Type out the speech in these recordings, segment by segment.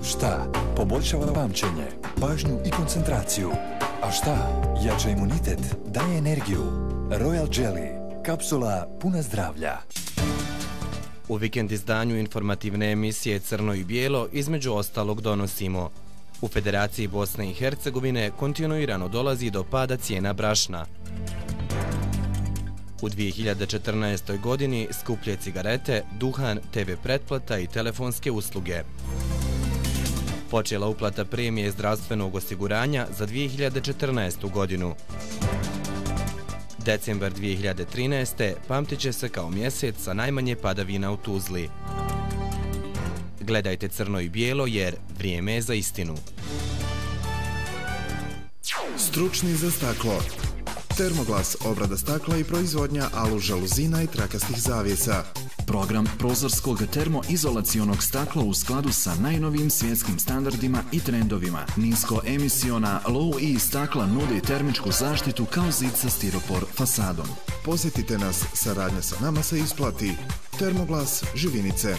Šta? Poboljšava pamćenje, pažnju i koncentraciju. A šta? Jača imunitet, daje energiju. Royal Jelly, kapsula puna zdravlja. U vikend izdanju informativne emisije Crno i bijelo između ostalog donosimo: u Federaciji Bosne i Hercegovine kontinuirano dolazi do pada cijena brašna. U 2014. godini skuplje cigarete, duhan, TV pretplata i telefonske usluge. Počela uplata premije zdravstvenog osiguranja za 2014. godinu. Decembar 2013. pamtit će se kao mjesec sa najmanje padavina u Tuzli. Gledajte Crno i bijelo jer vrijeme je za istinu. Stručni za staklo. Termoglas, obrada stakla i proizvodnja alu žaluzina i trakastih zavjesa. Program prozorskog termoizolacionog stakla u skladu sa najnovijim svjetskim standardima i trendovima. Niskoemisiona low-E stakla nudi termičku zaštitu kao zid sa stiropor fasadom. Posjetite nas, saradnja sa nama se isplati. Termoglas, Živinice.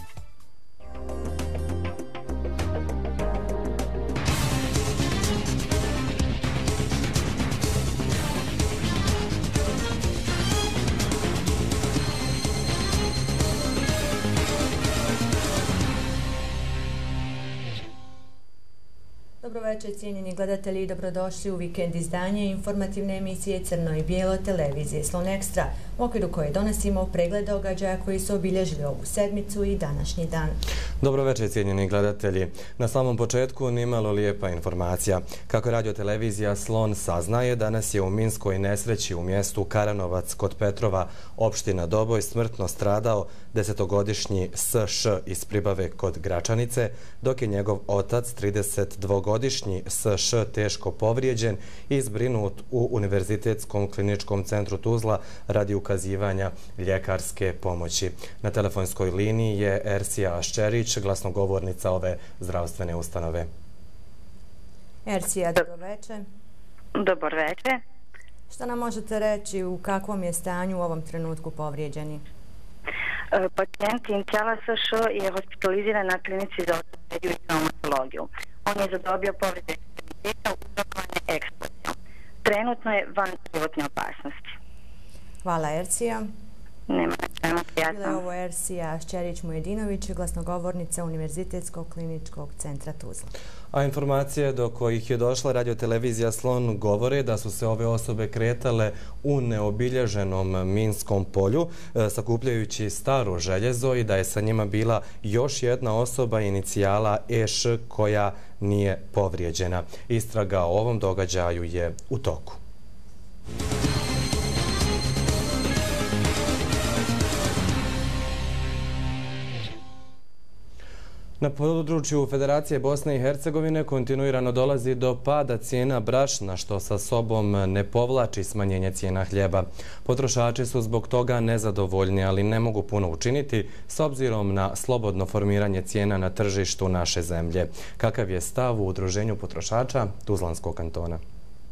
Dobro večer, cijenjeni gledatelji, i dobrodošli u vikend izdanje informativne emisije Crno i bijelo televizije Slon Ekstra, u okviru koje donosimo pregled događaja koji su obilježili ovu sedmicu i današnji dan. Dobro večer, cijenjeni gledatelji. Na samom početku nimalo lijepa informacija. Kako radiotelevizija Slon saznaje, danas je u minskoj nesreći u mjestu Karanovac kod Petrova, opština Doboj, smrtno stradao 10-godišnji S.Š. iz Pribave kod Gračanice, dok je njegov otac 32-godišnji S.Š. teško povrijeđen i zbrinut u Univerzitetskom kliničkom centru Tuzla radi ukazivanja ljekarske pomoći. Na telefonskoj liniji je Ersija Aščerić, glasnogovornica ove zdravstvene ustanove. Ersija, dobro večer. Dobar večer. Šta nam možete reći u kakvom je stanju u ovom trenutku povrijeđeni? Pacijent inicijala S.Š. je hospitaliziran na klinici za ortopediju i traumatologiju. On je zadobio povrede ekstremiteta uzrokovane eksplozijom. Trenutno je van životne opasnosti. Hvala, Ersija. Nema na čemu, prijatno. Bila je ovo Ersija Šćerić-Mujedinović, glasnogovornica Univerzitetskog kliničkog centra Tuzla. A informacije do kojih je došla radiotelevizija Slon govore da su se ove osobe kretale u neobilježenom minskom polju, sakupljajući staro željezo, i da je sa njima bila još jedna osoba inicijala E.Š. koja nije povrijeđena. Istraga o ovom događaju je u toku. Na području Federacije Bosne i Hercegovine kontinuirano dolazi do pada cijena brašna, što sa sobom ne povlači smanjenje cijena hljeba. Potrošači su zbog toga nezadovoljni, ali ne mogu puno učiniti s obzirom na slobodno formiranje cijena na tržištu naše zemlje. Kakav je stav u Udruženju potrošača Tuzlanskog kantona?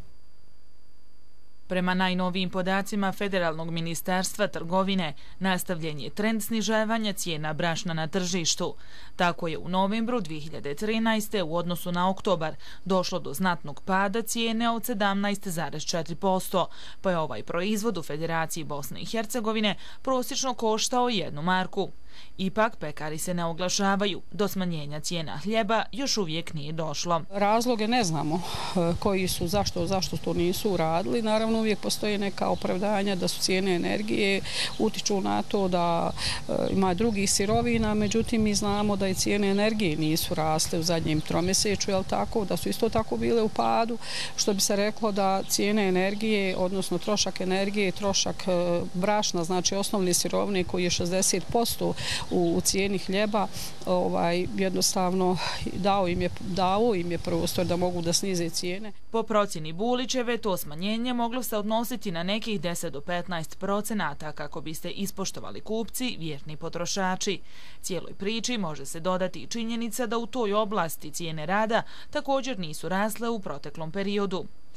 Prema najnovijim podacima Federalnog ministarstva trgovine, nastavljen je trend snižavanja cijena brašna na tržištu. Tako je u novembru 2013. u odnosu na oktobar došlo do znatnog pada cijene od 17,4%, pa je ovaj proizvod u Federaciji Bosne i Hercegovine prosječno koštao 1 marku. Ipak pekari se ne oglašavaju, do smanjenja cijena hljeba još uvijek nije došlo. Razloge ne znamo koji su, zašto to nisu uradili. Naravno uvijek postoje neka opravdanja da su cijene energije, utiču na to da ima drugih sirovina, međutim mi znamo da i cijene energije nisu rasle u zadnjem tromjesečju, da su isto tako bile u padu, što bi se reklo da cijene energije, odnosno trošak energije, trošak brašna, znači osnovne sirovine koji je 60% u cijeni hljeba, jednostavno dao im je prostor da mogu da snize cijene. Po procjeni Bulićeve, to smanjenje moglo se odnositi na nekih 10 do 15% kako biste ispoštovali kupci, vjerni potrošači. Cijeloj priči može se dodati i činjenica da u toj oblasti cijene rada također nisu rasle u proteklom periodu.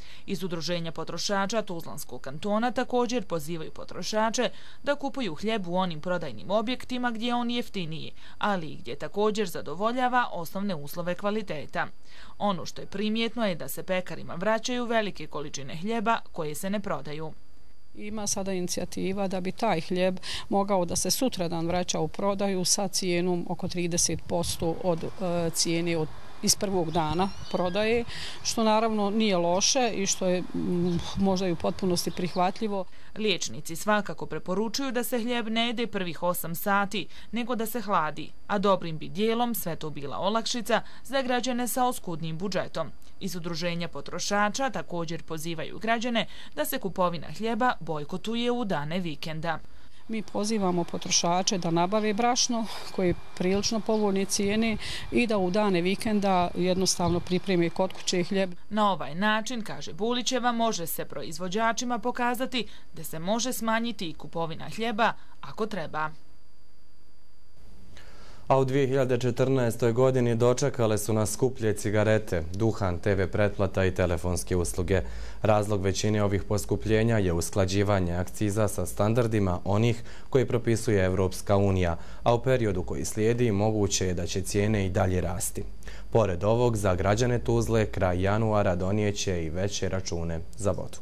Iz Udruženja potrošača Tuzlanskog kantona također pozivaju potrošače da kupuju hljeb u onim prodajnim objektima gdje je on jeftiniji, ali i gdje također zadovoljava osnovne uslove kvaliteta. Ono što je primjetno je da se pekarima vraćaju velike količine hljeba koje se ne prodaju. Ima sada inicijativa da bi taj hljeb mogao da se sutradan vraća u prodaju sa cijenom oko 30% od cijene iz prvog dana prodaje, što naravno nije loše i što je možda i u potpunosti prihvatljivo. Liječnici svakako preporučuju da se hljeb ne jede prvih 8 sati, nego da se hladi, a dobrim bi dijelom sve to bila olakšica za građane sa oskudnim budžetom. Iz Udruženja potrošača također pozivaju građane da se kupovina hljeba bojkotuje u dane vikenda. Mi pozivamo potrošače da nabave brašno koje je prilično povoljne cijene i da u dane vikenda jednostavno pripreme kod kuće hljeb. Na ovaj način, kaže Bulićeva, može se proizvođačima pokazati da se može smanjiti i kupovina hljeba ako treba. A u 2014. godini dočekale su nas skuplje cigarete, duhan, TV pretplata i telefonske usluge. Razlog većine ovih poskupljenja je usklađivanje akciza sa standardima onih koji propisuje Evropska unija, a u periodu koji slijedi moguće je da će cijene i dalje rasti. Pored ovog, za građane Tuzle kraj januara donijeće i veće račune za vodu.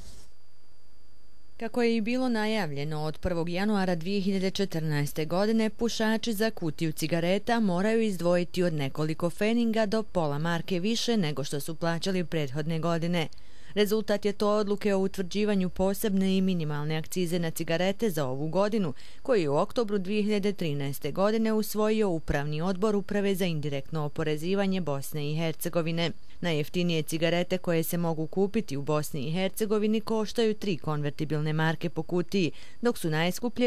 Kako je i bilo najavljeno, od 1. januara 2014. godine pušači za kutiju cigareta moraju izdvojiti od nekoliko pfeninga do pola marke više nego što su plaćali prethodne godine. Rezultat je to odluke o utvrđivanju posebne i minimalne akcize na cigarete za ovu godinu, koji je u oktobru 2013. godine usvojio Upravni odbor Uprave za indirektno oporezivanje Bosne i Hercegovine. Najjeftinije cigarete koje se mogu kupiti u Bosni i Hercegovini koštaju 3 konvertibilne marke po kutiji, dok su najskuplje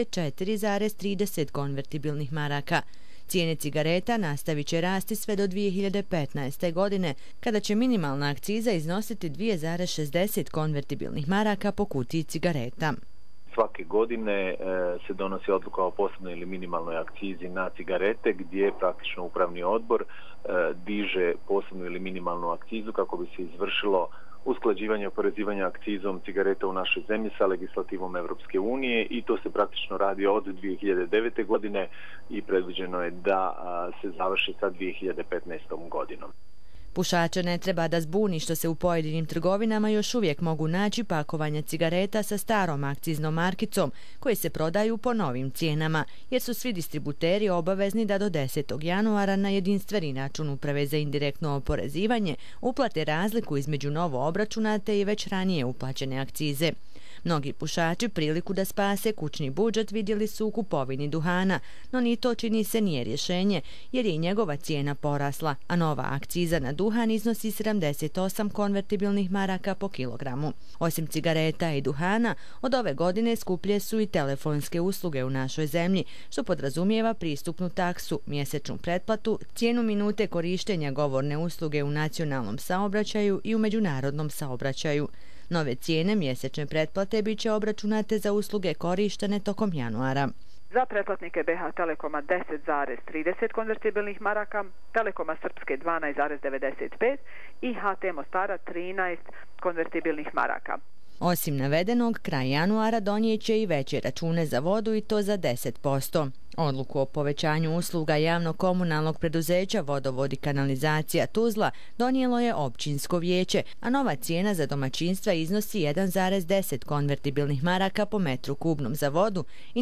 4,30 konvertibilnih maraka. Cijene cigareta nastavit će rasti sve do 2015. godine, kada će minimalna akciza iznositi 2,60 konvertibilnih maraka po kutiji cigareta. Svake godine se donosi odluka o posebnoj ili minimalnoj akcizi na cigarete, gdje praktično upravni odbor diže posebnu ili minimalnu akcizu kako bi se izvršilo usklađivanje oporezivanja akcizom cigareta u našoj zemlji sa legislativom Evropske unije, i to se praktično radi od 2009. godine i predviđeno je da se završi sa 2015. godinom. Pušača ne treba da zbuni što se u pojedinim trgovinama još uvijek mogu naći pakovanja cigareta sa starom akciznom markicom koje se prodaju po novim cijenama, jer su svi distributeri obavezni da do 10. januara na jedinstveni račun Uprave za indirektno oporezivanje uplate razliku između novo obračunate i već ranije uplaćene akcize. Mnogi pušači priliku da spase kućni budžet vidjeli su u kupovini duhana, no ni to čini se nije rješenje, jer je i njegova cijena porasla, a nova akciza na duhan iznosi 78 konvertibilnih maraka po kilogramu. Osim cigareta i duhana, od ove godine skuplje su i telefonske usluge u našoj zemlji, što podrazumijeva pristupnu taksu, mjesečnu pretplatu, cijenu minute korištenja govorne usluge u nacionalnom saobraćaju i u međunarodnom saobraćaju. Nove cijene mjesečne pretplate bit će obračunate za usluge korištene tokom januara. Za pretplatnike BH Telekoma 10,30 konvertibilnih maraka, Telekoma Srpske 12,95 i HT Mostara 13 konvertibilnih maraka. Osim navedenog, kraj januara donijeće i veće račune za vodu i to za 10%. Odluku o povećanju usluga javno-komunalnog preduzeća Vodovod i kanalizacija Tuzla donijelo je općinsko vijeće, a nova cijena za domaćinstva iznosi 1,10 konvertibilnih maraka po metru kubnom za vodu i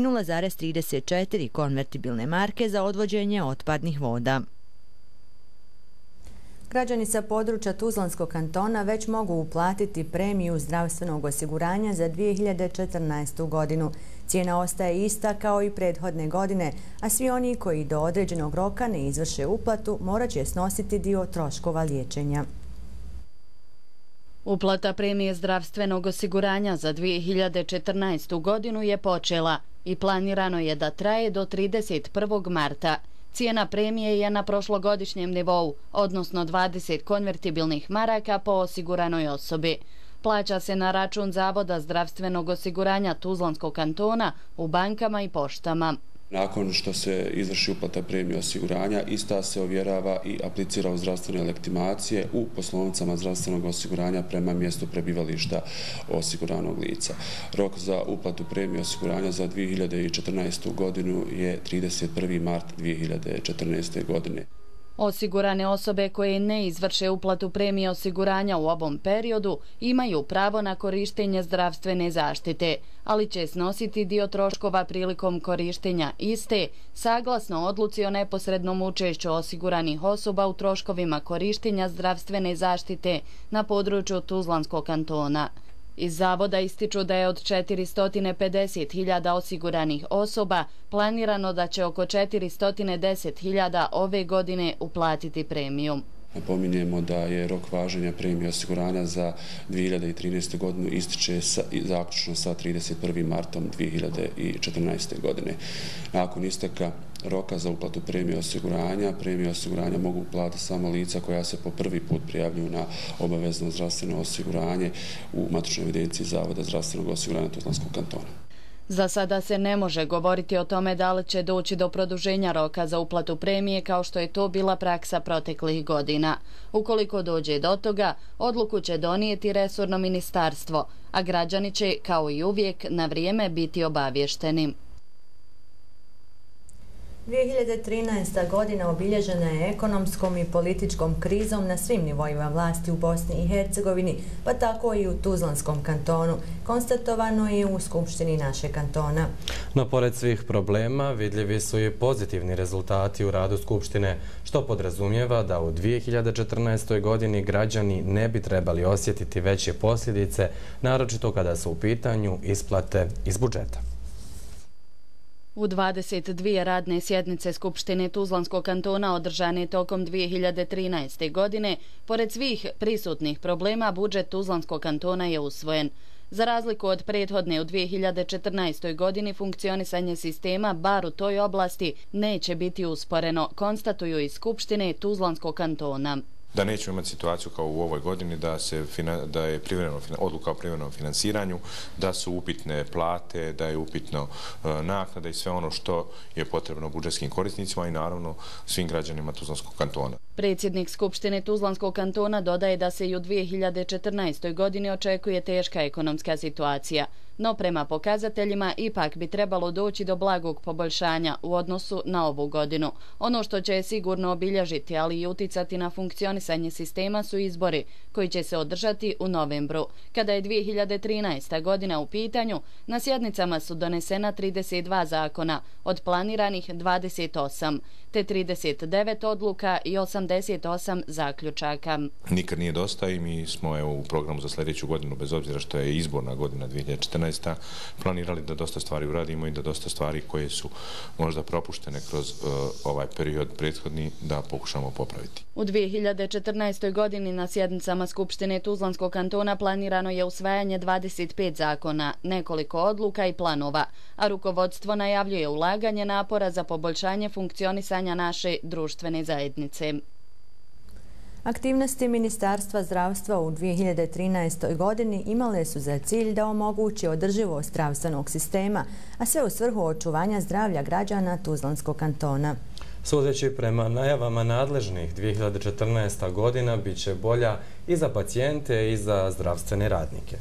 0,34 konvertibilne marke za odvođenje otpadnih voda. Građani sa područja Tuzlanskog kantona već mogu uplatiti premiju zdravstvenog osiguranja za 2014. godinu. Cijena ostaje ista kao i prethodne godine, a svi oni koji do određenog roka ne izvrše uplatu morat će snositi dio troškova liječenja. Uplata premije zdravstvenog osiguranja za 2014. godinu je počela i planirano je da traje do 31. marta. Cijena premije je na prošlogodišnjem nivou, odnosno 20 konvertibilnih maraka po osiguranoj osobi. Plaća se na račun Zavoda zdravstvenog osiguranja Tuzlanskog kantona u bankama i poštama. Nakon što se izvrši uplata premije osiguranja, ista se ovjerava i aplicira u zdravstvene legitimacije u poslovnicama zdravstvenog osiguranja prema mjestu prebivališta osiguranog lica. Rok za uplatu premije osiguranja za 2014. godinu je 31. mart 2014. godine. Osigurane osobe koje ne izvrše uplatu premije osiguranja u ovom periodu imaju pravo na korištenje zdravstvene zaštite, ali će snositi dio troškova prilikom korištenja iste, saglasno odluci o neposrednom učešću osiguranih osoba u troškovima korištenja zdravstvene zaštite na području Tuzlanskog kantona. Iz zavoda ističu da je od 450.000 osiguranih osoba planirano da će oko 410.000 ove godine uplatiti premiju. Napominjemo da je rok važenja premije osiguranja za 2013. godinu ističe zaključno sa 31. martom 2014. godine. Nakon isteka roka za uplatu premije osiguranja mogu uplatiti samo lica koja se po prvi put prijavljuju na obavezno zdravstveno osiguranje u matičnoj evidenciji Zavoda zdravstvenog osiguranja Tuzlanskog kantona. Za sada se ne može govoriti o tome da li će doći do produženja roka za uplatu premije kao što je to bila praksa proteklih godina. Ukoliko dođe do toga, odluku će donijeti resorno ministarstvo, a građani će, kao i uvijek, na vrijeme biti obavješteni. 2013. godina obilježena je ekonomskom i političkom krizom na svim nivoima vlasti u Bosni i Hercegovini, pa tako i u Tuzlanskom kantonu. Konstatovano je u Skupštini našeg kantona. No, pored svih problema, vidljivi su i pozitivni rezultati u radu Skupštine, što podrazumijeva da u 2014. godini građani ne bi trebali osjetiti veće posljedice, naročito kada su u pitanju isplate iz budžeta. U 22 radne sjednice Skupštine Tuzlanskog kantona održane tokom 2013. godine, pored svih prisutnih problema, budžet Tuzlanskog kantona je usvojen. Za razliku od prethodne u 2014. godini, funkcionisanje sistema, bar u toj oblasti, neće biti usporeno, konstatuju iz Skupštine Tuzlanskog kantona. Da nećemo imati situaciju kao u ovoj godini da je odluka o privremenom finansiranju, da su upitne plate, da je upitno naknada i sve ono što je potrebno budžetskim korisnicima i naravno svim građanima Tuzlanskog kantona. Predsjednik Skupštine Tuzlanskog kantona dodaje da se i u 2014. godini očekuje teška ekonomska situacija, no prema pokazateljima ipak bi trebalo doći do blagog poboljšanja u odnosu na ovu godinu. Ono što će sigurno obilježiti, ali i uticati na funkcionisanje sistema su izbori koji će se održati u novembru. Kada je 2013. godina u pitanju, na sjednicama su donesena 32 zakona, od planiranih 28, te 39 odluka i 88 zaključaka. Nikad nije dosta i mi smo u programu za sljedeću godinu, bez obzira što je izborna godina 2014. planirali da dosta stvari uradimo i da dosta stvari koje su možda propuštene kroz ovaj period prethodni da pokušamo popraviti. U 2014. godini na sjednicama Skupštine Tuzlanskog kantona planirano je usvajanje 25 zakona, nekoliko odluka i planova, a rukovodstvo najavljuje ulaganje napora za poboljšanje funkcionisanja naše društvene zajednice. Aktivnosti Ministarstva zdravstva u 2013. godini imale su za cilj da omogući održivost zdravstvenog sistema, a sve u svrhu očuvanja zdravlja građana Tuzlanskog kantona. Sudeći prema najavama nadležnih, 2014. godina bit će bolja i za pacijente i za zdravstvene radnike.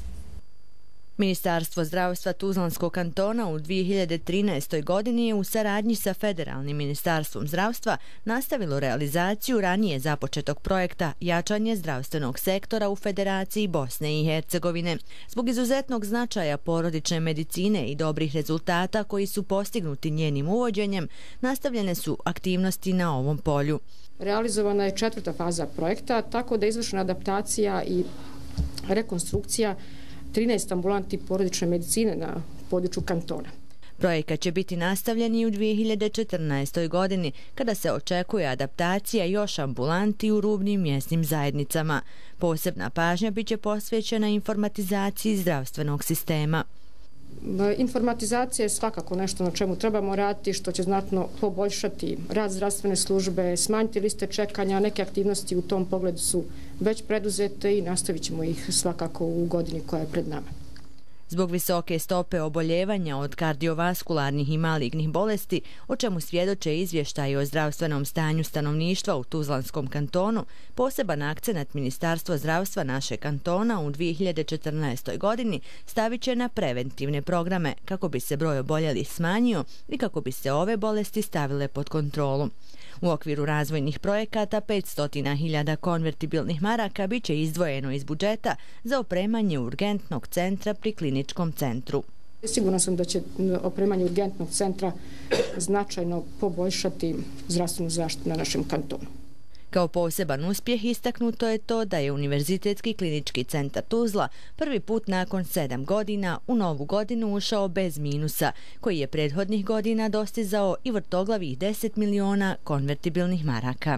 Ministarstvo zdravstva Tuzlanskog kantona u 2013. godini je u saradnji sa Federalnim ministarstvom zdravstva nastavilo realizaciju ranije započetog projekta Jačanje zdravstvenog sektora u Federaciji Bosne i Hercegovine. Zbog izuzetnog značaja porodične medicine i dobrih rezultata koji su postignuti njenim uvođenjem, nastavljene su aktivnosti na ovom polju. Realizovana je 4. faza projekta, tako da je izvršena adaptacija i rekonstrukcija 13 ambulanti porodične medicine na području kantona. Projekat će biti nastavljen i u 2014. godini, kada se očekuje adaptacija još ambulanti u rubnim mjesnim zajednicama. Posebna pažnja biće posvećena informatizaciji zdravstvenog sistema. Informatizacija je svakako nešto na čemu trebamo raditi, što će znatno poboljšati rad zdravstvene službe, smanjiti liste čekanja, neke aktivnosti u tom pogledu su već preduzete i nastavit ćemo ih svakako u godini koja je pred nama. Zbog visoke stope oboljevanja od kardiovaskularnih i malignih bolesti, o čemu svjedoče izvještaji o zdravstvenom stanju stanovništva u Tuzlanskom kantonu, poseban akcenat Ministarstva zdravstva našeg kantona u 2014. godini stavit će na preventivne programe kako bi se broj oboljelih smanjio i kako bi se ove bolesti stavile pod kontrolu. U okviru razvojnih projekata 500.000 konvertibilnih maraka bit će izdvojeno iz budžeta za opremanje urgentnog centra pri kliničkom centru. Sigurno sam da će opremanje urgentnog centra značajno poboljšati zdravstvenu zaštitu na našem kantonu. Kao poseban uspjeh istaknuto je to da je Univerzitetski klinički centar Tuzla prvi put nakon 7 godina u novu godinu ušao bez minusa, koji je prethodnih godina dostizao i vrtoglavih 10 miliona konvertibilnih maraka.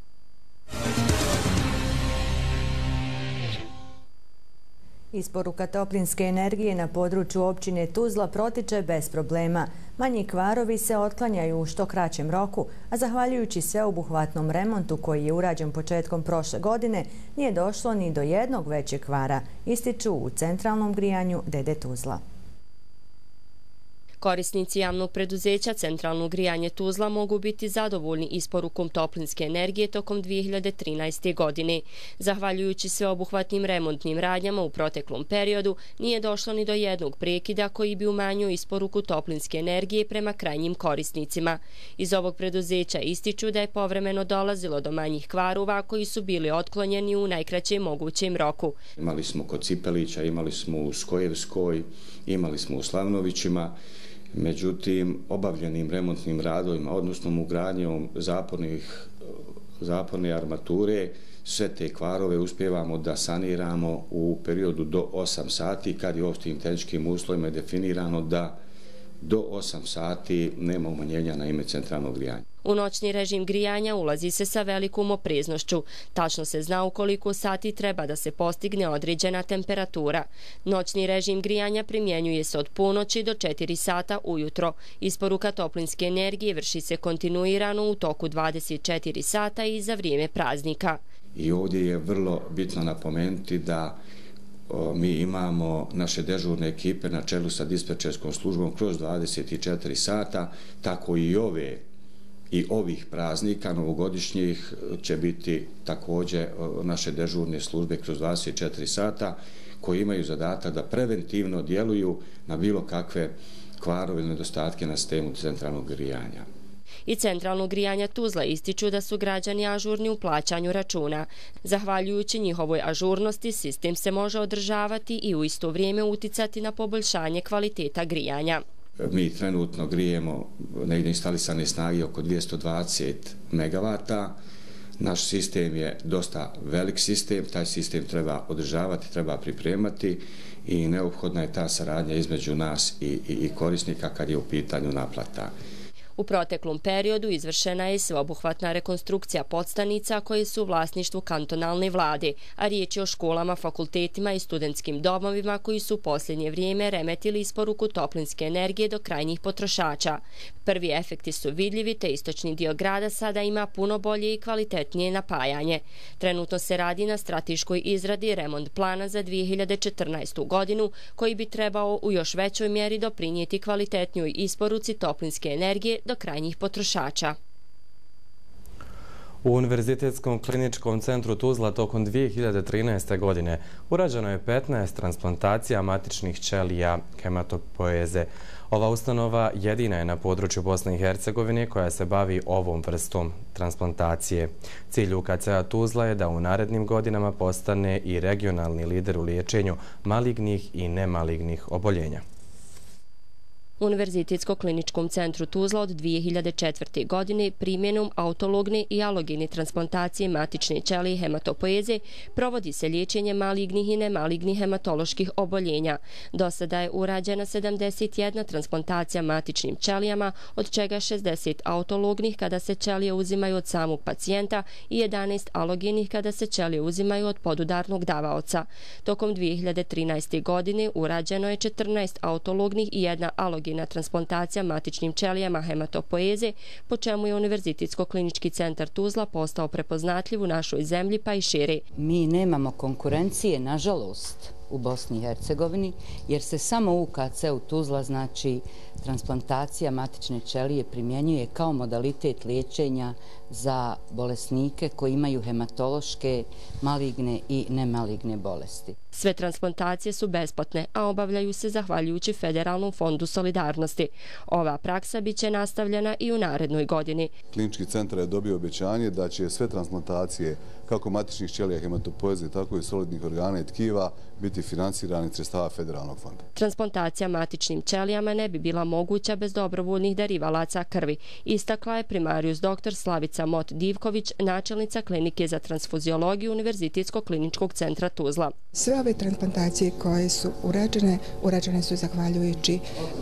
Isporuka toplinske energije na području općine Tuzla protiče bez problema. Manji kvarovi se otklanjaju u što kraćem roku, a zahvaljujući sveobuhvatnom remontu koji je urađen početkom prošle godine, nije došlo ni do jednog većeg kvara, ističu u centralnom grijanju DD Tuzla. Korisnici javnog preduzeća Centralno grijanje Tuzla mogu biti zadovoljni isporukom toplinske energije tokom 2013. godine. Zahvaljujući sveobuhvatnim remontnim radnjama u proteklom periodu, nije došlo ni do jednog prekida koji bi umanjio isporuku toplinske energije prema krajnjim korisnicima. Iz ovog preduzeća ističu da je povremeno dolazilo do manjih kvarova koji su bili otklonjeni u najkraćem mogućem roku. Imali smo kod Cipelića, imali smo u Skojevskoj, imali smo u Slavnovićima. Međutim, obavljenim remontnim radovima, odnosno ugradnjom zaporne armature, sve te kvarove uspijevamo da saniramo u periodu do 8 sati, kad je u tim tehničkim uslovima definirano da do 8 sati nema umanjenja na ime centralnog grijanja. U noćni režim grijanja ulazi se sa velikom opreznošću. Tačno se zna u koliko sati treba da se postigne određena temperatura. Noćni režim grijanja primjenjuje se od ponoći do 4 sata ujutro. Isporuka toplinske energije vrši se kontinuirano u toku 24 sata i za vrijeme praznika. I ovdje je vrlo bitno napomenuti da mi imamo naše dežurne ekipe na čelu sa dispečerskom službom kroz 24 sata, tako i ovih praznika novogodišnjih će biti također naše dežurne službe kroz 24 sata koji imaju zadatak da preventivno djeluju na bilo kakve kvarove ili nedostatke na sistemu centralnog grijanja. I Centralnog grijanja Tuzla ističu da su građani ažurni u plaćanju računa. Zahvaljujući njihovoj ažurnosti, sistem se može održavati i u isto vrijeme uticati na poboljšanje kvaliteta grijanja. Mi trenutno grijemo negdje instalisane snage oko 220 MW. Naš sistem je dosta velik sistem, taj sistem treba održavati, treba pripremati i neophodna je ta saradnja između nas i korisnika kad je u pitanju naplata. U proteklom periodu izvršena je sveobuhvatna rekonstrukcija podstanica koje su u vlasništvu kantonalne vlade, a riječ je o školama, fakultetima i studentskim domovima koji su u posljednje vrijeme remetili isporuku toplinske energije do krajnjih potrošača. Prvi efekti su vidljivi, te istočni dio grada sada ima puno bolje i kvalitetnije napajanje. Trenutno se radi na strateškoj izradi remont plana za 2014. godinu, koji bi trebao u još većoj mjeri doprinijeti kvalitetnjoj isporuci toplinske energije do krajnjih potrošača. U Univerzitetskom kliničkom centru Tuzla tokom 2013. godine urađeno je 15 transplantacija matičnih ćelija hematopoeze. Ova ustanova jedina je na području Bosne i Hercegovine koja se bavi ovom vrstom transplantacije. Cilj UKC-a Tuzla je da u narednim godinama postane i regionalni lider u liječenju malignih i nemalignih oboljenja. U Univerzitetsko kliničkom centru Tuzla od 2004. godine primjenom autologne i alogene transplantacije matične ćelije hematopoeze provodi se liječenje malignih i nemalignih hematoloških oboljenja. Do sada je urađena 71 transplantacija matičnim ćelijama, od čega 60 autolognih kada se ćelije uzimaju od samog pacijenta i 11 alogenih kada se ćelije uzimaju od podudarnog davaoca. Tokom 2013. godine urađeno je 14 autolognih i 1 alogena transplantacija matičnim ćelijama hematopoeze, po čemu je Univerzitetsko klinički centar Tuzla postao prepoznatljiv u našoj zemlji pa i šire. Mi nemamo konkurencije, nažalost. u Bosni i Hercegovini, jer se samo u UKC-u Tuzla, znači transplantacija matične ćelije, primjenjuje kao modalitet liječenja za bolesnike koji imaju hematološke, maligne i nemaligne bolesti. Sve transplantacije su besplatne, a obavljaju se zahvaljujući Federalnom fondu solidarnosti. Ova praksa biće nastavljena i u narednoj godini. Klinički centar je dobio obećanje da će sve transplantacije, kako matičnih ćelija, hematopoeze, tako i solidnih organa i tkiva, biti finansirani sredstava Federalnog fonda. Transplantacija matičnim ćelijama ne bi bila moguća bez dobrovoljnih darivalaca krvi, istakla je primarijus dr. Slavica Mot-Divković, načelnica klinike za transfuziologiju Univerzitetskog kliničkog centra Tuzla. Sve ove transplantacije koje su urađene su zahvaljujući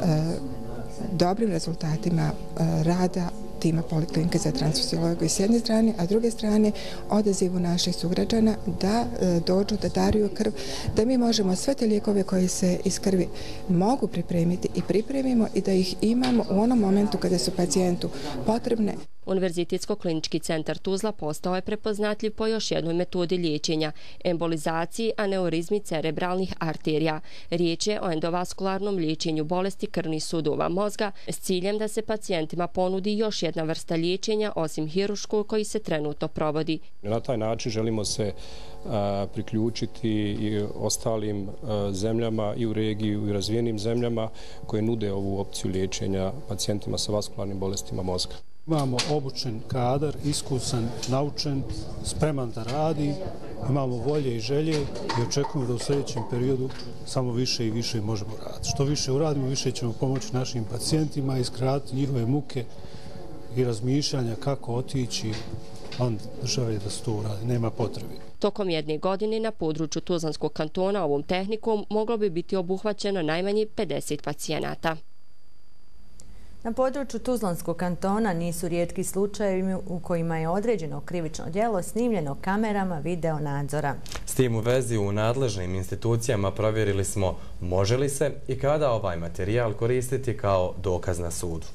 dobrim rezultatima rada tima Poliklinike za transfuziologiju s jedne strane, a s druge strane odazivu naših sugrađana da dođu, da daruju krv, da mi možemo sve te lijekove koje se iz krvi mogu pripremiti i pripremimo i da ih imamo u onom momentu kada su pacijentu potrebne. Univerzitetsko-klinički centar Tuzla postao je prepoznatljiv po još jednoj metodi liječenja, embolizaciji aneurizmi cerebralnih arterija. Riječ je o endovaskularnom liječenju bolesti krvnih sudova mozga s ciljem da se pacijentima ponudi još jedna vrsta liječenja osim hiruškog koji se trenutno provodi. Na taj način želimo se priključiti i ostalim zemljama i u regiji i u razvijenim zemljama koje nude ovu opciju liječenja pacijentima sa vaskularnim bolestima mozga. Imamo obučen kadar, iskusan, naučen, spreman da radi, imamo volje i želje i očekujemo da u sljedećem periodu samo više i više možemo raditi. Što više uradimo, više ćemo pomoći našim pacijentima i skratiti njihove muke i razmišljanja kako otići van države da se to uradi. Nema potrebe. Tokom jedne godine na području Tuzlanskog kantona ovom tehnikom moglo bi biti obuhvaćeno najmanje 50 pacijenata. Na području Tuzlanskog kantona nisu rijetki slučajevi u kojima je određeno krivično djelo snimljeno kamerama video nadzora. S tim u vezi u nadležnim institucijama provjerili smo može li se i kada ovaj materijal koristiti kao dokaz na sudu.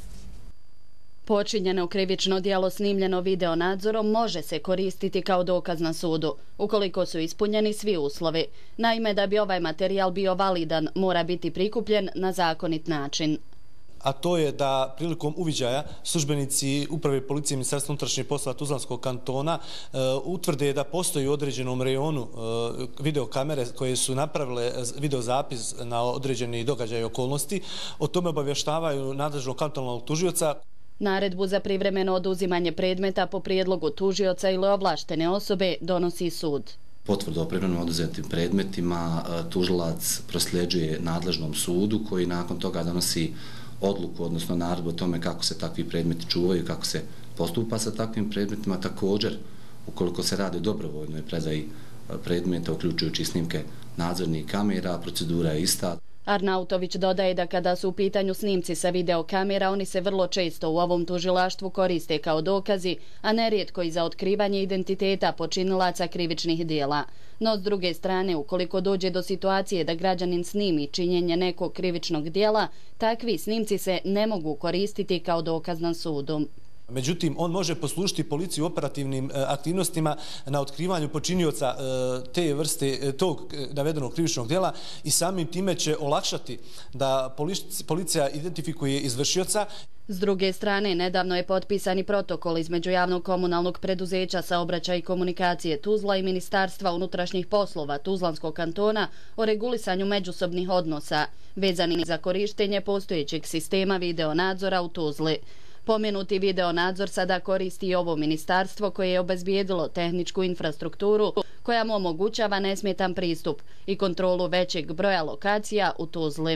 Počinjeno krivično djelo snimljeno video nadzorom može se koristiti kao dokaz na sudu, ukoliko su ispunjeni svi uslovi. Naime, da bi ovaj materijal bio validan, mora biti prikupljen na zakonit način. A to je da prilikom uviđaja službenici Uprave policije Ministarstva unutrašnjih poslova Tuzlanskog kantona utvrde da postoji u određenom rejonu videokamere koje su napravile videozapis na određeni događaj i okolnosti. O tome obavještavaju nadležnog kantonalnog tužioca. Naredbu za privremeno oduzimanje predmeta po prijedlogu tužioca ili ovlaštene osobe donosi sud. Potvrdu o privremeno oduzetim predmetima tužilac prosljeđuje nadležnom sudu koji nakon toga donosi odluku, odnosno naredbu o tome kako se takvi predmeti čuvaju, kako se postupa sa takvim predmetima. Također, ukoliko se radi o dobrovoljnoj predaji predmeta, uključujući snimke nadzornih kamera, procedura je ista. Arnautović dodaje da kada su u pitanju snimci sa videokamera, oni se vrlo često u ovom tužilaštvu koriste kao dokazi, a nerijetko i za otkrivanje identiteta počinilaca krivičnih dijela. No, s druge strane, ukoliko dođe do situacije da građanin snimi činjenje nekog krivičnog dijela, takvi snimci se ne mogu koristiti kao dokaz na sudu. Međutim, on može poslužiti policiji u operativnim aktivnostima na otkrivanju počinioca te vrste, tog navedenog krivičnog djela i samim time će olakšati da policija identifikuje izvršioca. S druge strane, nedavno je potpisani protokol između javnog komunalnog preduzeća Saobraćaj i komunikacije Tuzla i Ministarstva unutrašnjih poslova Tuzlanskog kantona o regulisanju međusobnih odnosa vezanih za korištenje postojećeg sistema videonadzora u Tuzli. Pomenuti videonadzor sada koristi i ovo ministarstvo koje je obezbijedilo tehničku infrastrukturu koja mu omogućava nesmetan pristup i kontrolu većeg broja lokacija u Tuzli.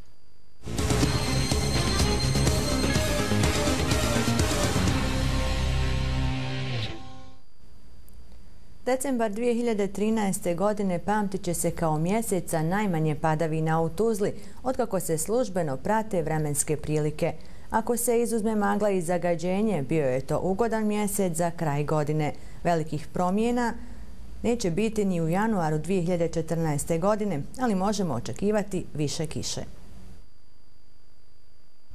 Decembar 2013. godine pamtit će se kao mjeseca najmanje padavina u Tuzli, otkako se službeno prate vremenske prilike. Ako se izuzme magla i zagađenje, bio je to ugodan mjesec za kraj godine. Velikih promjena neće biti ni u januaru 2014. godine, ali možemo očekivati više kiše.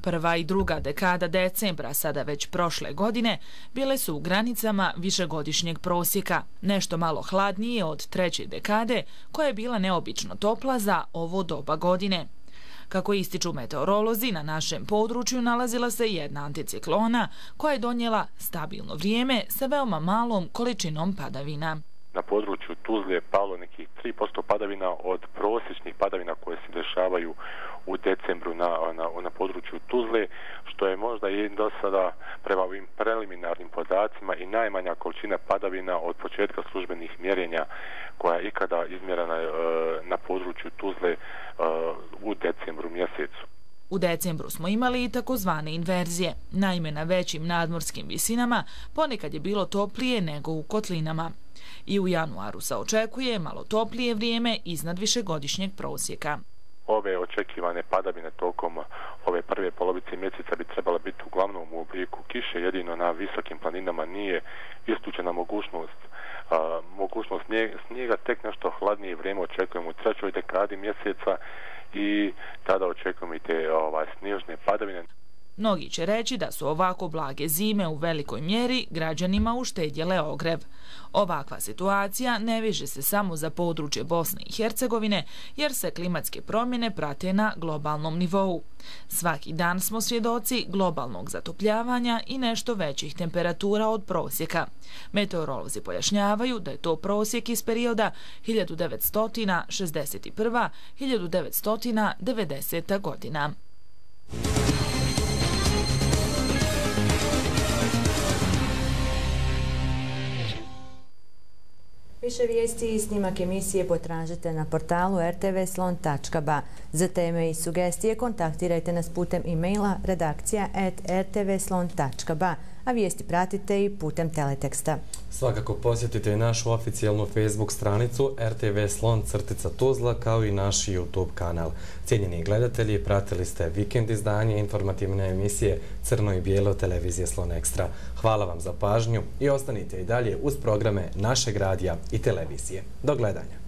Prva i druga dekada decembra, sada već prošle godine, bile su u granicama višegodišnjeg prosjeka, nešto malo hladnije od treće dekade, koja je bila neobično topla za ovo doba godine. Kako ističu meteorolozi, na našem području nalazila se jedna anticiklona koja je donijela stabilno vrijeme sa veoma malom količinom padavina. Na području Tuzle je palo nekih 3% padavina od prosječnih padavina koje se dešavaju u decembru na području Tuzle, što je možda i do sada prema ovim preliminarnim podacima i najmanja količina padavina od početka službenih mjerenja koja je ikada izmjerena na području Tuzle u decembru mjesecu. U decembru smo imali i takozvane inverzije. Naime, na većim nadmorskim visinama ponekad je bilo toplije nego u kotlinama. I u januaru se očekuje malo toplije vrijeme iznad višegodišnjeg prosjeka. Ove očekivane padavine tokom ove prve polovice mjeseca bi trebala biti uglavnom u obliku kiše, jedino na visokim planinama nije isključena mogućnost snijega, tek nešto hladnije vrijeme očekujemo u trećoj dekadi mjeseca i tada očekujemo i te snježne padavine. Mnogi će reći da su ovako blage zime u velikoj mjeri građanima uštedjele ogrev. Ovakva situacija ne veže se samo za područje Bosne i Hercegovine, jer se klimatske promjene prate na globalnom nivou. Svaki dan smo svjedoci globalnog zatopljavanja i nešto većih temperatura od prosjeka. Meteorolozi pojašnjavaju da je to prosjek iz perioda 1961-1990. godina. Više vijesti i snimak emisije potražite na portalu rtvslon.ba. Za teme i sugestije kontaktirajte nas putem e-maila redakcija@rtvslon.ba, a vijesti pratite i putem teleteksta. Svakako posjetite i našu oficijalnu Facebook stranicu RTV Slon_Tuzla kao i naš YouTube kanal. Cijenjeni gledatelji, pratili ste vikend izdanje informativne emisije Crno i bijelo televizije Slon Ekstra. Hvala vam za pažnju i ostanite i dalje uz programe našeg radija i televizije. Do gledanja.